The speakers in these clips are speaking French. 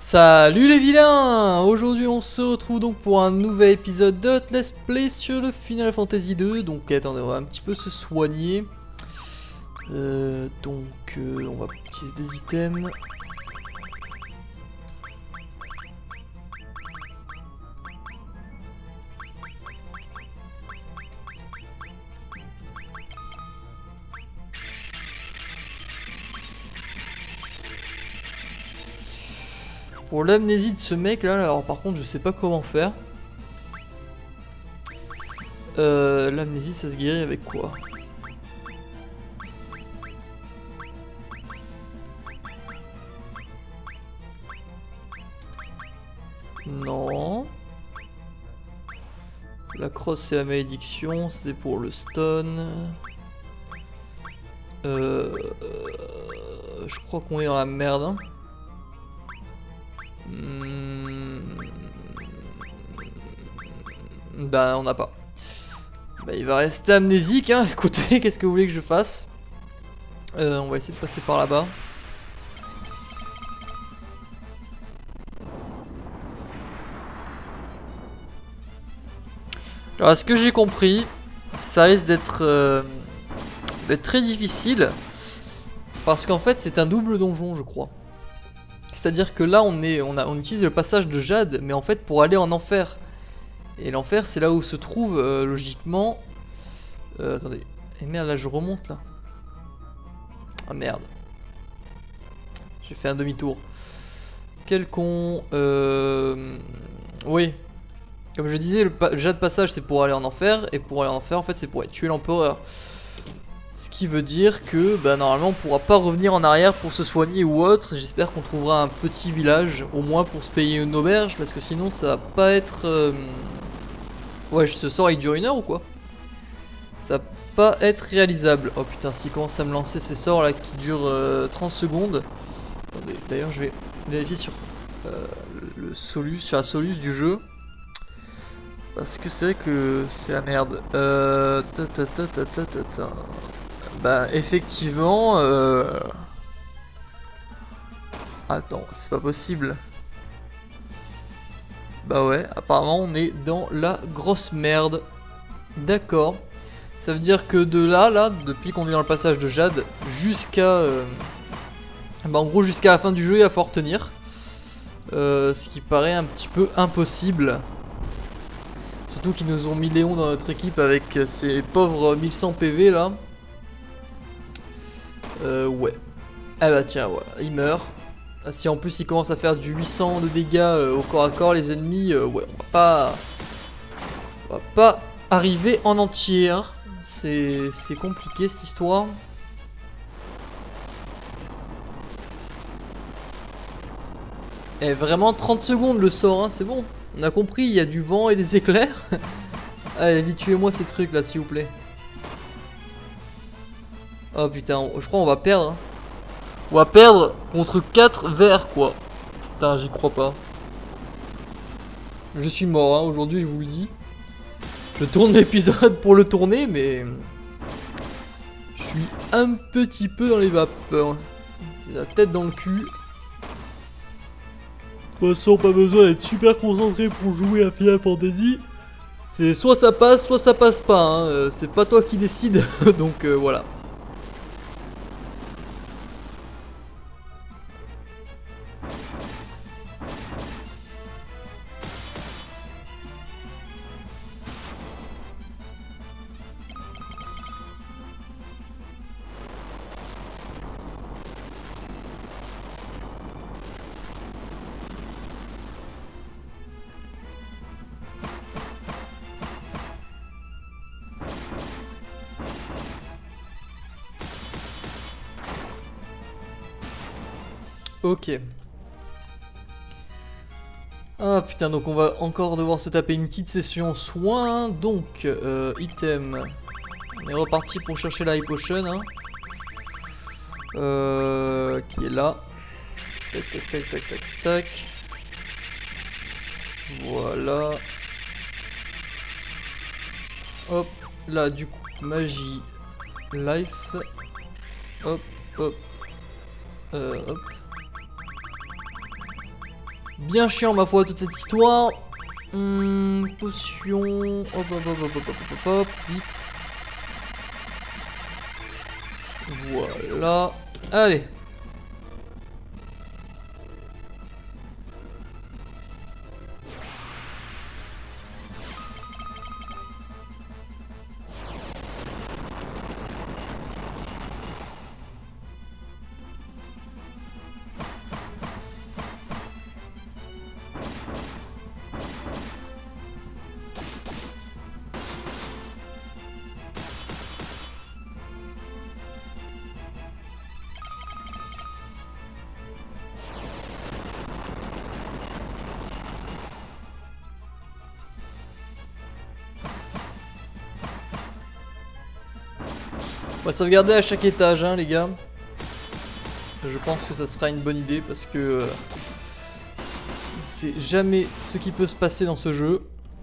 Salut les vilains! Aujourd'hui on se retrouve donc pour un nouvel épisode de Let's Play sur le Final Fantasy 2. Donc attendez, on va un petit peu se soigner. On va utiliser des items. Pour l'amnésie de ce mec là, alors par contre je sais pas comment faire. L'amnésie ça se guérit avec quoi? Non. La crosse c'est la malédiction, c'est pour le stun. Je crois qu'on est dans la merde. Hein. Bah on n'a pas. Bah il va rester amnésique hein. Écoutez, qu'est-ce que vous voulez que je fasse? On va essayer de passer par là-bas. Alors à ce que j'ai compris, ça risque d'être très difficile. Parce qu'en fait c'est un double donjon je crois. C'est-à-dire que là on utilise le passage de Jade, mais en fait pour aller en enfer. Et l'enfer c'est là où se trouve logiquement... attendez, et merde là je remonte là. Ah merde. J'ai fait un demi-tour. Quel con... Oui. Comme je disais, le Jade passage c'est pour aller en enfer, et pour aller en enfer en fait c'est pour tuer l'empereur. Ce qui veut dire que bah, normalement on pourra pas revenir en arrière pour se soigner ou autre. J'espère qu'on trouvera un petit village au moins pour se payer une auberge, parce que sinon ça va pas être... Ouais, ce sort il dure 1 heure ou quoi? Ça va pas être réalisable. Oh putain, s'il commence à me lancer ces sorts là qui durent 30 secondes. Attendez, d'ailleurs je vais vérifier sur sur la solus du jeu. Parce que c'est vrai que c'est la merde. Bah effectivement attends, c'est pas possible. Bah ouais, apparemment on est dans la grosse merde. D'accord. Ça veut dire que de là, depuis qu'on est dans le passage de Jade, jusqu'à... bah en gros jusqu'à la fin du jeu il va falloir tenir. Ce qui paraît un petit peu impossible. Surtout qu'ils nous ont mis Léon dans notre équipe avec ces pauvres 1100 PV là. Ouais. Ah bah tiens, voilà, il meurt. Si en plus il commence à faire du 800 de dégâts au corps à corps, les ennemis, ouais, on va pas arriver en entier. Hein. C'est compliqué cette histoire. Et vraiment 30 secondes le sort, hein, c'est bon. On a compris, il y a du vent et des éclairs. Allez, vite tuez-moi ces trucs là, s'il vous plaît. Oh putain, je crois qu'on va perdre. Hein. On va perdre contre 4 verts quoi. Putain, j'y crois pas. Je suis mort hein, aujourd'hui, je vous le dis. Je tourne l'épisode pour le tourner, mais... Je suis un petit peu dans les vapeurs. C'est la tête dans le cul. De toute façon, pas besoin d'être super concentré pour jouer à Final Fantasy. C'est soit ça passe pas. Hein. C'est pas toi qui décide, donc voilà. Ok. Ah putain, donc on va encore devoir se taper une petite session soin. Donc, item. On est reparti pour chercher la high potion. Hein. Qui est là. Tac. Voilà. Hop, là du coup, magie, life. Hop. Bien chiant ma foi toute cette histoire. Potion. Hop hop hop hop hop hop hop. Vite. Voilà. Allez. On va sauvegarder à chaque étage, hein, les gars. Je pense que ça sera une bonne idée parce que c'est jamais ce qui peut se passer dans ce jeu.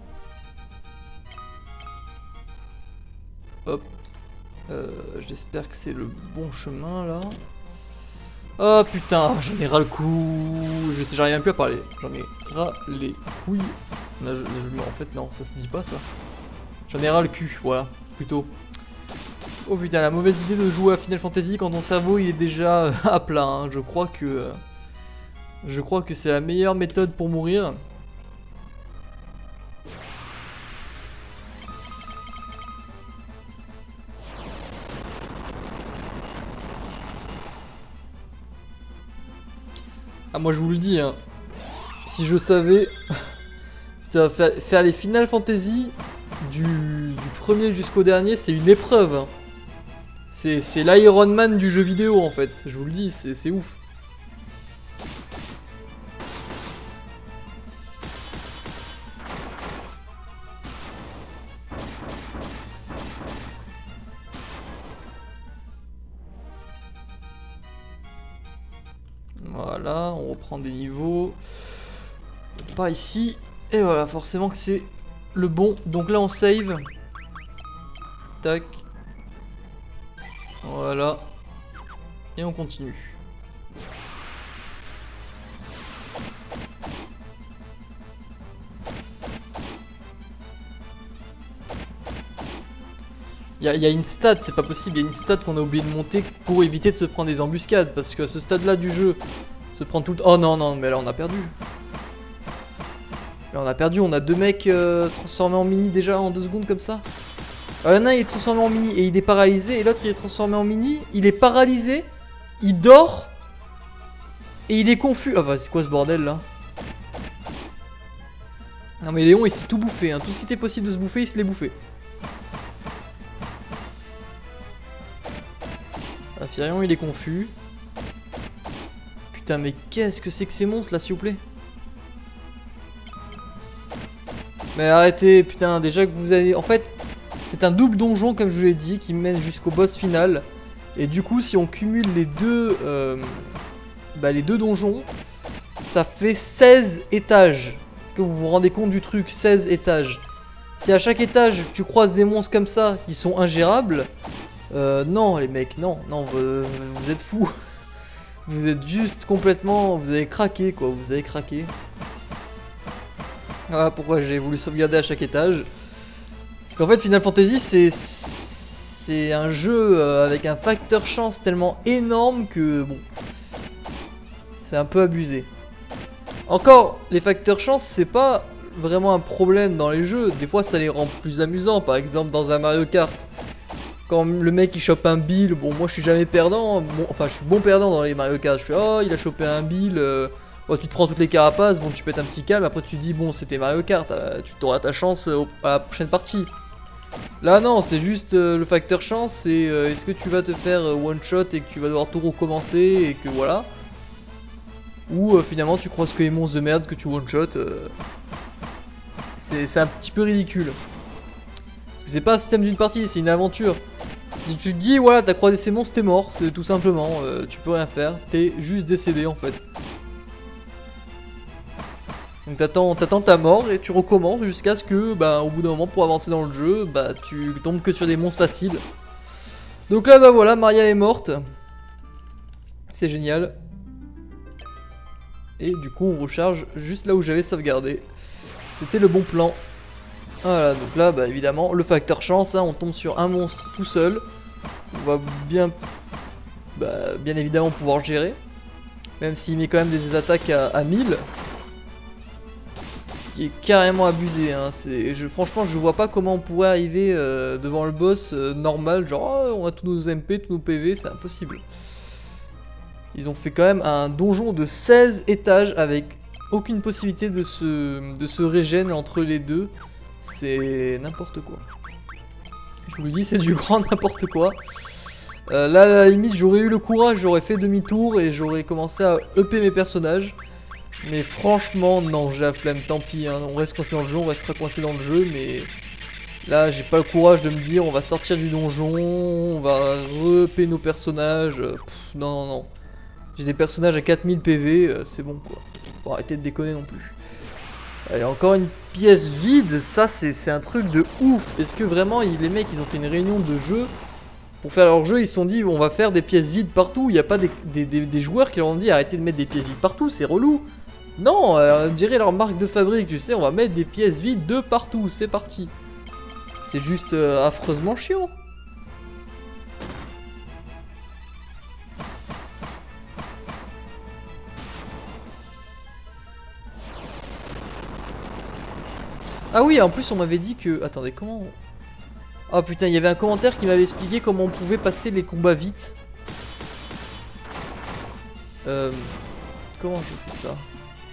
Hop. J'espère que c'est le bon chemin là. Oh putain, j'en ai ras le cou. J'arrive même plus à parler. J'en ai ras les couilles. Là, en fait, non, ça se dit pas ça. J'en ai ras le cul, voilà, plutôt. Oh putain, la mauvaise idée de jouer à Final Fantasy quand ton cerveau il est déjà à plat. Hein. Je crois que c'est la meilleure méthode pour mourir. Ah moi je vous le dis, hein. Si je savais, putain, faire les Final Fantasy du premier jusqu'au dernier, c'est une épreuve. Hein. C'est l'Iron Man du jeu vidéo en fait, je vous le dis, c'est ouf. Voilà, on reprend des niveaux. Pas ici. Et voilà, forcément que c'est le bon. Donc là on save. Tac. Voilà. Et on continue. Il y a une stat, c'est pas possible, il y a une stat qu'on a oublié de monter pour éviter de se prendre des embuscades. Parce que à ce stade là du jeu, se prendre tout le temps... Oh non, non, mais là on a perdu. Là on a perdu, on a deux mecs transformés en mini déjà en 2 secondes comme ça. Non, il est transformé en mini et il est paralysé. Et l'autre il est transformé en mini, il est paralysé, il dort et il est confus. Ah bah c'est quoi ce bordel là? Non mais Léon il s'est tout bouffé, hein. Tout ce qui était possible de se bouffer il se l'est bouffé. Ah, Firion il est confus. Putain mais qu'est-ce que c'est que ces monstres là s'il vous plaît? Mais arrêtez putain, déjà que vous avez... En fait... C'est un double donjon comme je vous l'ai dit qui mène jusqu'au boss final. Et du coup si on cumule les deux donjons, ça fait 16 étages. Est-ce que vous vous rendez compte du truc? 16 étages. Si à chaque étage tu croises des monstres comme ça qui sont ingérables, non les mecs, non, vous êtes fous. Vous êtes juste complètement, vous avez craqué quoi, vous avez craqué. Voilà pourquoi j'ai voulu sauvegarder à chaque étage. En fait Final Fantasy c'est un jeu avec un facteur chance tellement énorme que bon, c'est un peu abusé. Encore les facteurs chance c'est pas vraiment un problème dans les jeux, des fois ça les rend plus amusants. Par exemple dans un Mario Kart, quand le mec il chope un Bill, bon moi je suis jamais perdant, bon, enfin je suis bon perdant dans les Mario Kart, je fais oh il a chopé un Bill, oh, tu te prends toutes les carapaces, bon tu pètes un petit calme, après tu dis bon c'était Mario Kart, tu t'auras ta chance à la prochaine partie. Là non, c'est juste le facteur chance, c'est est-ce que tu vas te faire one shot et que tu vas devoir tout recommencer et que voilà. Ou finalement tu croises que les monstres de merde que tu one shot. C'est un petit peu ridicule. Parce que c'est pas un système d'une partie, c'est une aventure. Et tu te dis voilà, t'as croisé ces monstres, t'es mort, c'est tout simplement, tu peux rien faire, t'es juste décédé en fait. Donc t'attends ta mort et tu recommences jusqu'à ce que, bah, au bout d'un moment, pour avancer dans le jeu, bah, tu tombes que sur des monstres faciles. Donc là, bah voilà, Maria est morte. C'est génial. Et du coup on recharge juste là où j'avais sauvegardé. C'était le bon plan. Voilà, donc là bah évidemment le facteur chance, hein, on tombe sur un monstre tout seul. On va bien évidemment pouvoir gérer. Même s'il met quand même des attaques à 1000. Ce qui est carrément abusé, hein. Franchement je vois pas comment on pourrait arriver devant le boss normal. Genre oh, on a tous nos MP, tous nos PV, c'est impossible. Ils ont fait quand même un donjon de 16 étages avec aucune possibilité de se régénérer entre les deux. C'est n'importe quoi. Je vous le dis, c'est du grand n'importe quoi. Là, à la limite, j'aurais eu le courage, j'aurais fait demi-tour et j'aurais commencé à EP mes personnages. Mais franchement, non, j'ai la flemme, tant pis. Hein. On reste coincé dans le jeu, on restera coincé dans le jeu, mais là, j'ai pas le courage de me dire on va sortir du donjon, on va EP nos personnages. Non, non, non. J'ai des personnages à 4000 PV, c'est bon quoi. Faut arrêter de déconner non plus. Allez, encore une pièce vide, ça c'est un truc de ouf. Est-ce que vraiment les mecs ils ont fait une réunion de jeu pour faire leur jeu, ils se sont dit on va faire des pièces vides partout. Il n'y a pas des joueurs qui leur ont dit arrêtez de mettre des pièces vides partout, c'est relou. Non, on dirait leur marque de fabrique, tu sais, on va mettre des pièces vides de partout, c'est parti. C'est juste affreusement chiant. Ah oui, en plus on m'avait dit que... Attendez, comment... Oh putain, il y avait un commentaire qui m'avait expliqué comment on pouvait passer les combats vite. Comment je fais ça?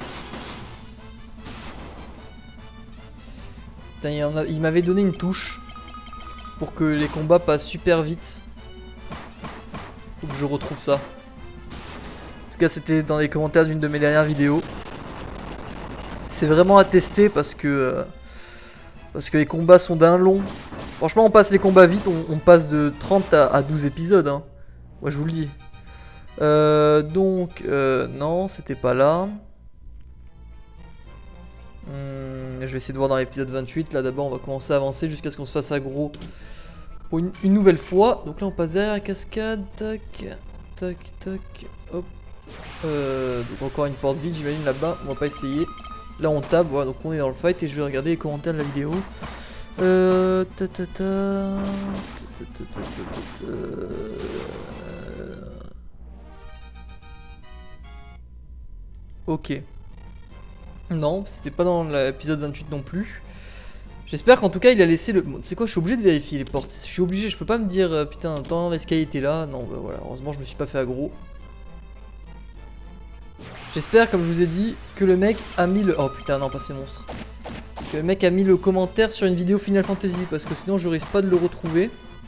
Putain, il m'avait donné une touche pour que les combats passent super vite. Faut que je retrouve ça. En tout cas, c'était dans les commentaires d'une de mes dernières vidéos. C'est vraiment à tester parce que les combats sont d'un long. Franchement, on passe les combats vite, on passe de 30 à 12 épisodes. Hein. Moi, je vous le dis. Non, c'était pas là. Je vais essayer de voir dans l'épisode 28. Là, d'abord, on va commencer à avancer jusqu'à ce qu'on se fasse aggro pour une nouvelle fois. Donc là, on passe derrière la cascade. Tac, tac, tac. Hop. Donc encore une porte vide, j'imagine là-bas. On va pas essayer. Là, on tape. Voilà, donc on est dans le fight et je vais regarder les commentaires de la vidéo. Ok. Non, c'était pas dans l'épisode 28 non plus. J'espère qu'en tout cas il a laissé le... C'est quoi, je suis obligé de vérifier les portes. Je suis obligé, je peux pas me dire putain, attends, l'escalier était là. Non, bah voilà, heureusement je me suis pas fait aggro. J'espère, comme je vous ai dit, que le mec a mis le... Oh putain, non, pas ces monstres. Que le mec a mis le commentaire sur une vidéo Final Fantasy, parce que sinon je risque pas de le retrouver.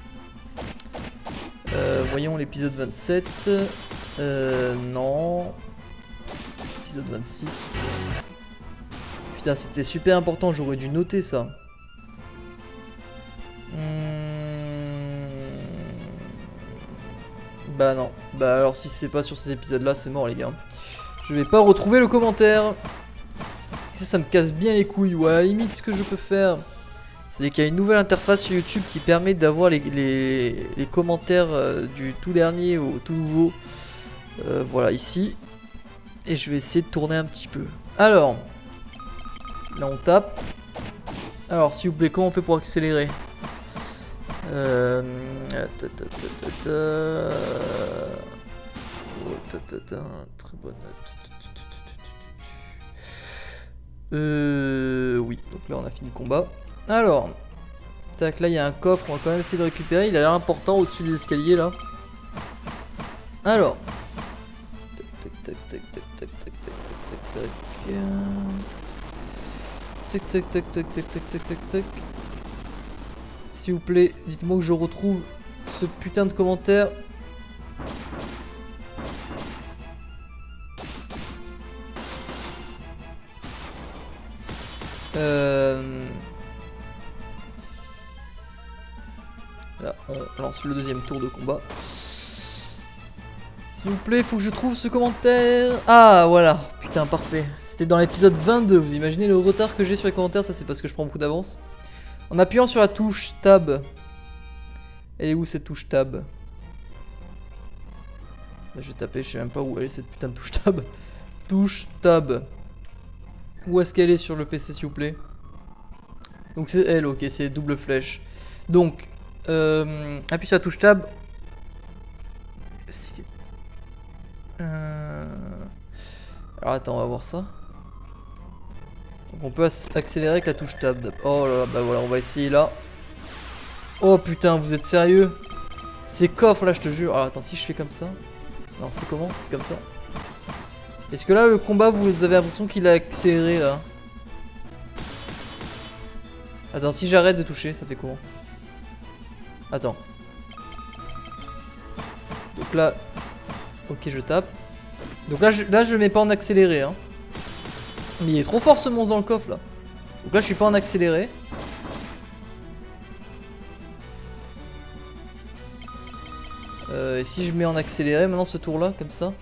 Voyons l'épisode 27. Non. Épisode 26. Putain, c'était super important, j'aurais dû noter ça. Bah non. Bah alors si c'est pas sur ces épisodes là, c'est mort les gars. Je vais pas retrouver le commentaire. Ça me casse bien les couilles. Ou à la limite, ce que je peux faire, c'est qu'il y a une nouvelle interface sur YouTube qui permet d'avoir les commentaires du tout dernier au tout nouveau. Voilà, ici. Et je vais essayer de tourner un petit peu. Alors, là on tape. Alors, s'il vous plaît, comment on fait pour accélérer? Très bonne. Oui, donc là on a fini le combat. Alors, tac, là il y a un coffre, on va quand même essayer de récupérer. Il a l'air important au-dessus des escaliers là. Alors, tac, tac, tac, tac, tac, tac, tac, tac, tac, tac, tac, tac, tac, tac, tac, tac, tac. S'il vous plaît, dites-moi que je retrouve ce putain de commentaire. Là, on lance le deuxième tour de combat. S'il vous plaît, faut que je trouve ce commentaire. Ah, voilà. Putain, parfait. C'était dans l'épisode 22. Vous imaginez le retard que j'ai sur les commentaires? Ça, c'est parce que je prends beaucoup d'avance. En appuyant sur la touche Tab. Elle est où cette touche Tab? Là, je vais taper, je sais même pas où elle est cette putain de touche Tab. touche tab. Où est-ce qu'elle est sur le PC s'il vous plaît? Donc c'est elle, ok, c'est double flèche. Donc, appuie sur la touche tab. Alors attends, on va voir ça. Donc on peut accélérer avec la touche tab. Oh là là, bah voilà, on va essayer là. Oh putain, vous êtes sérieux? Ces coffres là, je te jure. Alors attends, si je fais comme ça. Non, c'est comment? C'est comme ça. Est-ce que là, le combat, vous avez l'impression qu'il a accéléré là? Attends, si j'arrête de toucher, ça fait comment? Attends. Donc là... Ok, je tape. Donc là, je le mets pas en accéléré, hein. Mais il est trop fort ce monstre dans le coffre, là. Donc là, je suis pas en accéléré. Et si je mets en accéléré, maintenant, ce tour-là, comme ça.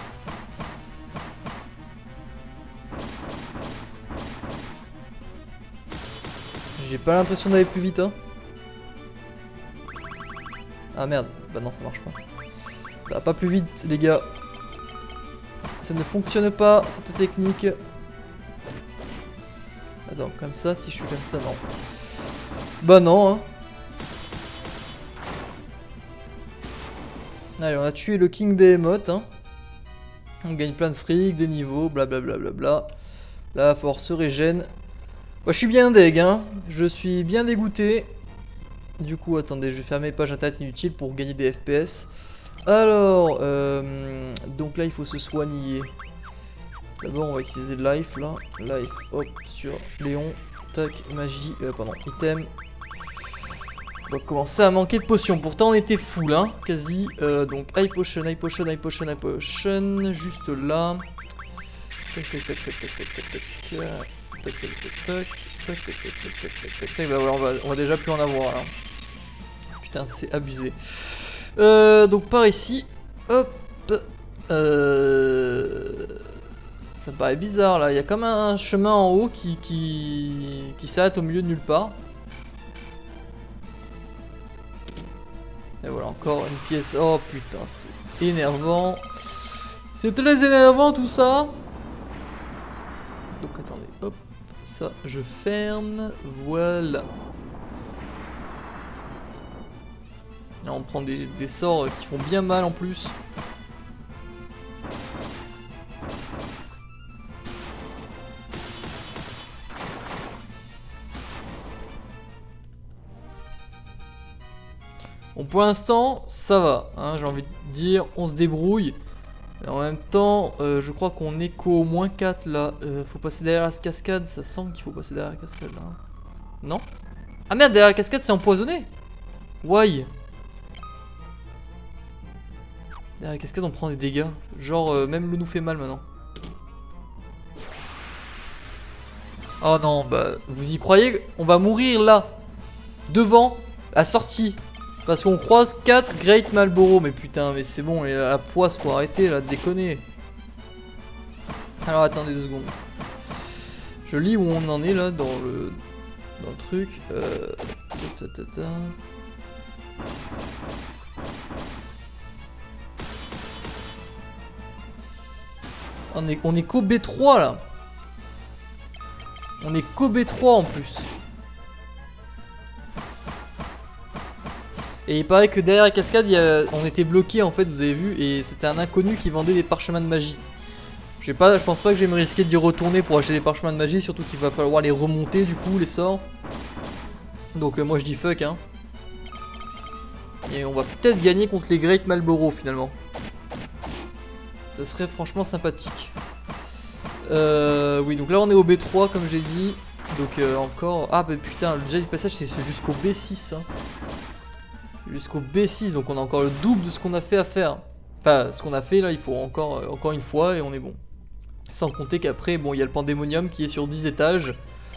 J'ai pas l'impression d'aller plus vite, hein. Ah merde, bah non, ça marche pas. Ça va pas plus vite, les gars. Ça ne fonctionne pas, cette technique. Attends, comme ça, si je suis comme ça, non. Bah non, hein. Allez, on a tué le King Behemoth, hein. On gagne plein de fric, des niveaux, blablabla. Là, il va falloir se régène. Moi, je suis bien deg, hein. Je suis bien dégoûté. Du coup, attendez, je vais fermer les pages internet inutiles pour gagner des FPS. Alors, donc là, il faut se soigner. D'abord, on va utiliser life, là. Life, hop, sur Léon. Tac, magie, pardon, item. On va commencer à manquer de potions. Pourtant, on était full, hein, quasi. Donc, high potion, high potion, high potion, high potion. Juste là. Tac, tac, tac, tac, tac, tac, tac, tac. Tac, tac, tac, tac. Tac, tac, tac, tac, tac, tac, tac, tac. Bah voilà, on va déjà plus en avoir, là. Putain, c'est abusé. Donc par ici, hop, ça me paraît bizarre là, il y a comme un chemin en haut qui s'arrête au milieu de nulle part. Et voilà, encore une pièce, oh putain, c'est énervant. C'est très énervant tout ça. Donc attendez, hop, ça je ferme, voilà. Là, on prend des sorts qui font bien mal en plus. Bon, pour l'instant, ça va, hein, j'ai envie de dire, on se débrouille. Et en même temps, je crois qu'on est qu'au moins 4 là. Faut passer derrière la cascade, ça semble qu'il faut passer derrière la cascade là. Non? Ah merde, derrière la cascade, c'est empoisonné. Why? Derrière la cascade on prend des dégâts. Genre même l'eau nous fait mal maintenant. Oh non, bah vous y croyez? On va mourir là. Devant la sortie. Parce qu'on croise 4 Great Malboro. Mais putain, mais c'est bon, et la poisse, faut arrêter là de déconner. Alors attendez 2 secondes. Je lis où on en est là dans le truc. On est qu'au B3 là. On est qu'au B3 en plus. Et il paraît que derrière la cascade, on était bloqué en fait, vous avez vu, et c'était un inconnu qui vendait des parchemins de magie. Je pense pas que je vais me risquer d'y retourner pour acheter des parchemins de magie, surtout qu'il va falloir les remonter du coup, les sorts. Donc moi je dis fuck, hein. Et on va peut-être gagner contre les Great Malboro finalement. Ça serait franchement sympathique. Oui, donc là on est au B3 comme j'ai dit. Donc encore... Ah bah putain, déjà le passage c'est jusqu'au B6, hein. Jusqu'au B6, donc on a encore le double de ce qu'on a fait à faire. Enfin, ce qu'on a fait là, il faut encore une fois et on est bon. Sans compter qu'après, bon, il y a le Pandémonium qui est sur 10 étages.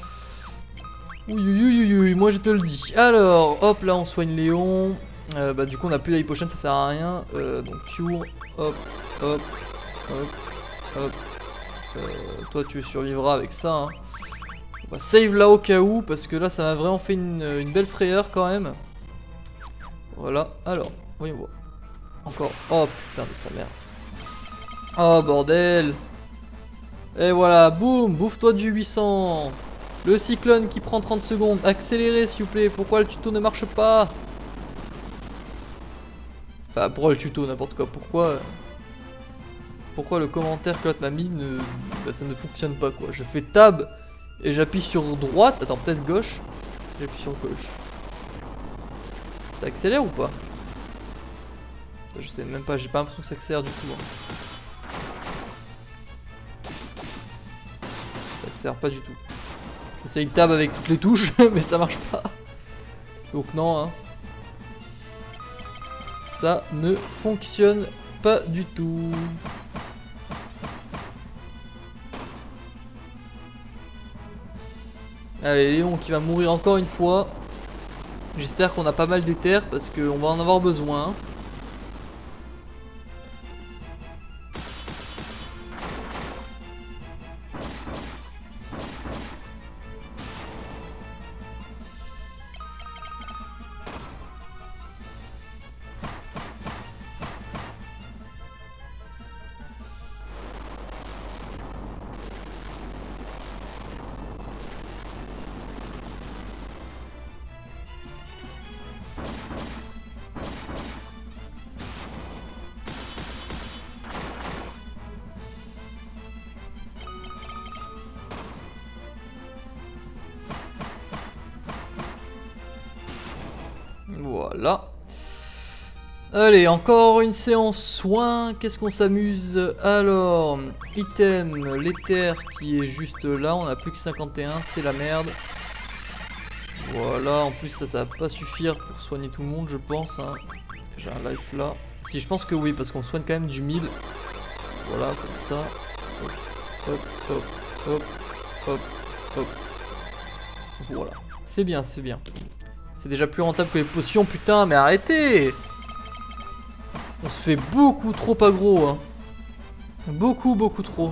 Oui, moi je te le dis. Alors, hop, là on soigne Léon. Bah du coup on a plus d'High Potion, ça sert à rien. Donc Cure, hop, hop, hop, hop. Toi tu survivras avec ça, hein. On va save là au cas où, parce que là ça m'a vraiment fait une belle frayeur quand même. Voilà, alors, voyons voir. Encore, oh putain de sa mère. Oh bordel. Et voilà, boum, bouffe-toi du 800. Le cyclone qui prend 30 secondes. Accélérez s'il vous plaît, pourquoi le tuto ne marche pas? Bah pourquoi le tuto, n'importe quoi, pourquoi le commentaire que l'autre m'a mis bah, ça ne fonctionne pas quoi. Je fais tab et j'appuie sur droite, attends peut-être gauche. J'appuie sur gauche. Ça accélère ou pas? Je sais même pas, j'ai pas l'impression que ça accélère du tout. Ça accélère pas du tout. J'essaye tab avec toutes les touches, mais ça marche pas. Donc non, hein. Ça ne fonctionne pas du tout. Allez, Léon qui va mourir encore une fois. J'espère qu'on a pas mal d'éther parce qu'on va en avoir besoin. Voilà. Allez, encore une séance soin. Qu'est-ce qu'on s'amuse? Alors, item, l'éther qui est juste là. On a plus que 51, c'est la merde. Voilà, en plus ça va pas suffire pour soigner tout le monde, je pense. Hein. J'ai un life là. Si, je pense que oui, parce qu'on soigne quand même du 1000. Voilà, comme ça. Hop, hop, hop, hop, hop, hop. Voilà. C'est bien, c'est bien. C'est déjà plus rentable que les potions, putain, mais arrêtez! On se fait beaucoup trop aggro, hein. Beaucoup trop.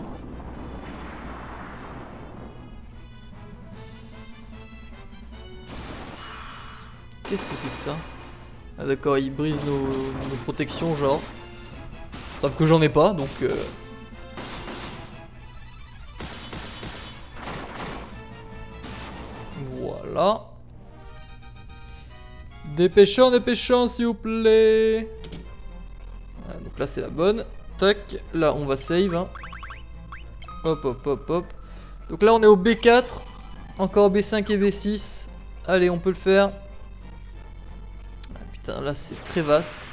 Qu'est-ce que c'est que ça? Ah d'accord, ils brisent nos protections, genre. Sauf que j'en ai pas, donc... Voilà. Dépêchons, dépêchons, s'il vous plaît. Voilà, donc là, c'est la bonne. Tac. Là, on va save. Hein. Hop, hop, hop, hop. Donc là, on est au B4. Encore B5 et B6. Allez, on peut le faire. Ah, putain, là, c'est très vaste.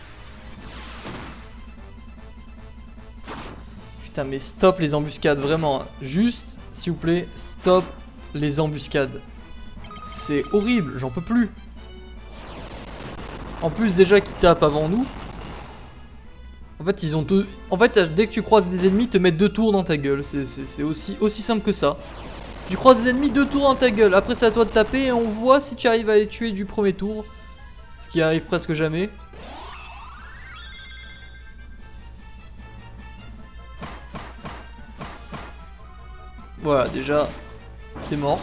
Putain, mais stop les embuscades, vraiment. Juste, s'il vous plaît, stop les embuscades. C'est horrible, j'en peux plus. En plus, déjà qu'ils tapent avant nous. En fait, ils ont deux... En fait, dès que tu croises des ennemis, ils te mettent 2 tours dans ta gueule. C'est aussi simple que ça. Tu croises des ennemis, 2 tours dans ta gueule. Après, c'est à toi de taper et on voit si tu arrives à les tuer du premier tour. Ce qui arrive presque jamais. Voilà, déjà, c'est mort.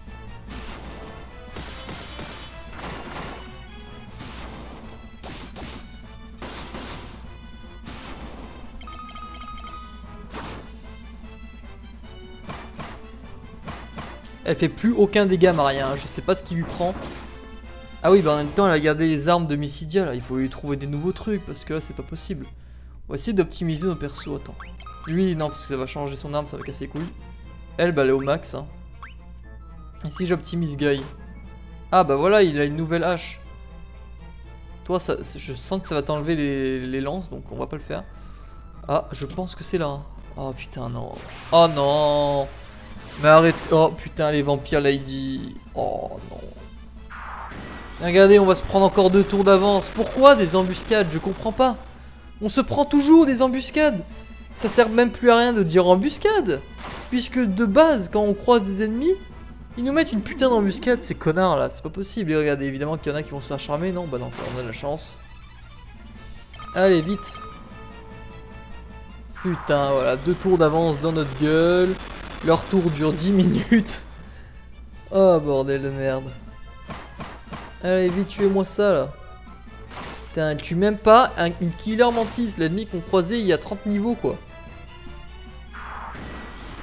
Elle fait plus aucun dégât, Maria. Je sais pas ce qui lui prend. Ah oui, bah en même temps, elle a gardé les armes de Mysidia, là. Il faut lui trouver des nouveaux trucs, parce que là, c'est pas possible. On va essayer d'optimiser nos persos. Attends. Lui, non, parce que ça va changer son arme, ça va casser les couilles. Elle, bah, elle est au max. Hein. Et si j'optimise Guy? Ah, bah voilà, il a une nouvelle hache. Toi, ça, je sens que ça va t'enlever les lances, donc on va pas le faire. Ah, je pense que c'est là. Hein. Oh putain, non. Oh non. Mais arrête. Oh putain, les vampires lady. Oh non. Regardez, on va se prendre encore 2 tours d'avance. Pourquoi des embuscades? Je comprends pas. On se prend toujours des embuscades. Ça sert même plus à rien de dire embuscade. Puisque de base, quand on croise des ennemis, ils nous mettent une putain d'embuscade, ces connards là. C'est pas possible. Et regardez, évidemment qu'il y en a qui vont se faire charmer. Non, bah non, ça on a de la chance. Allez, vite. Putain, voilà, 2 tours d'avance dans notre gueule. Leur tour dure 10 minutes. Oh bordel de merde. Allez vite, tuez-moi ça là. Putain, elle tue même pas une killer mantis, l'ennemi qu'on croisait il y a 30 niveaux quoi.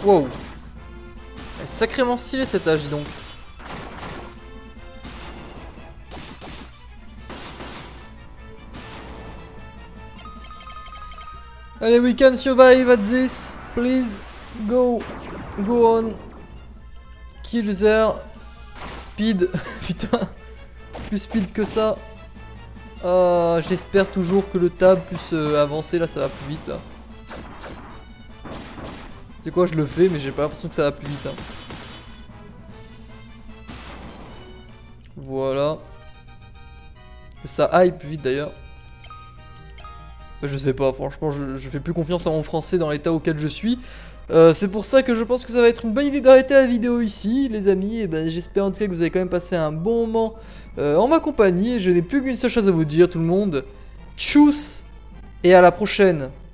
Wow. Sacrément stylé cet âge, dis donc. Allez, we can survive at this. Please, go. Go on. Kill there. Speed. Putain. Plus speed que ça. J'espère toujours que le tab puisse avancer. Là, ça va plus vite. Là. C'est quoi, je le fais, mais j'ai pas l'impression que ça va plus vite. Hein. Voilà. Que ça aille plus vite d'ailleurs. Je sais pas, franchement, je fais plus confiance à mon français dans l'état auquel je suis. C'est pour ça que je pense que ça va être une bonne idée d'arrêter la vidéo ici, les amis. Et ben, j'espère en tout cas que vous avez quand même passé un bon moment en ma compagnie. Et je n'ai plus qu'une seule chose à vous dire, tout le monde. Tchuss et à la prochaine.